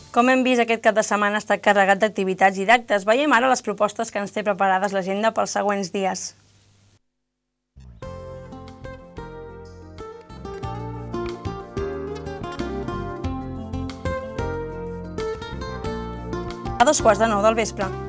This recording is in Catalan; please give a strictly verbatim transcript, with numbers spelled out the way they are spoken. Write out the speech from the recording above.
Com hem vist, aquest cap de setmana ha estat carregat d'activitats i d'actes. Veiem ara les propostes que ens té preparades l'agenda pels següents dies. A dos quarts de nou del vespre.